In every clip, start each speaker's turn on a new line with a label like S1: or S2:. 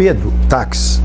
S1: Pedro Táxi,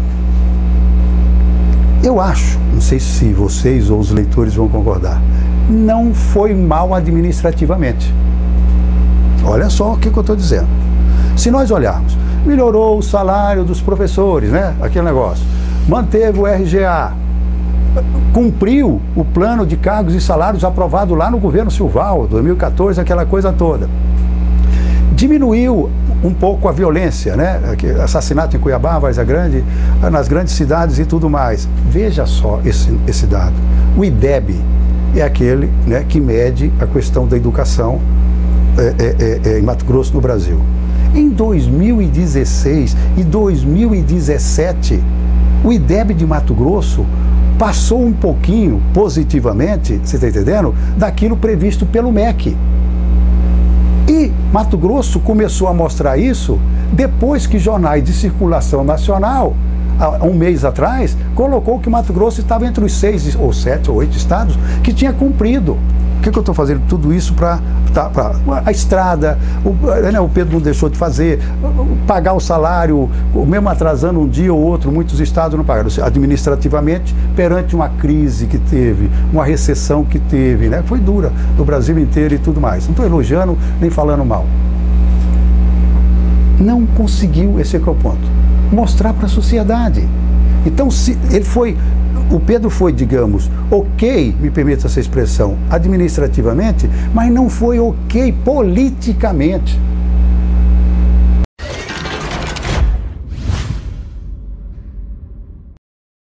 S1: eu acho, não sei se vocês ou os leitores vão concordar, não foi mal administrativamente. Olha só o que eu estou dizendo. Se nós olharmos, melhorou o salário dos professores, né? Aquele negócio. Manteve o RGA, cumpriu o plano de cargos e salários aprovado lá no governo Silval, 2014, aquela coisa toda. Diminuiu um pouco a violência, né? Assassinato em Cuiabá, Várzea Grande, nas grandes cidades e tudo mais. Veja só esse dado. O IDEB é aquele, né, que mede a questão da educação em Mato Grosso, no Brasil. Em 2016 e 2017, o IDEB de Mato Grosso passou um pouquinho, positivamente, você está entendendo, daquilo previsto pelo MEC. E Mato Grosso começou a mostrar isso depois que jornais de circulação nacional, há um mês atrás, colocou que Mato Grosso estava entre os 6 ou 7 ou 8 estados que tinha cumprido. O que eu estou fazendo? Tudo isso para a estrada, o Pedro não deixou de fazer, pagar o salário, mesmo atrasando um dia ou outro, muitos estados não pagaram. Administrativamente, perante uma crise que teve, uma recessão que teve, né? Foi dura no Brasil inteiro e tudo mais. Não estou elogiando nem falando mal. Não conseguiu, esse é que é o ponto, mostrar para a sociedade. Então, se ele foi... O Pedro foi, digamos, ok, me permita essa expressão, administrativamente, mas não foi ok politicamente.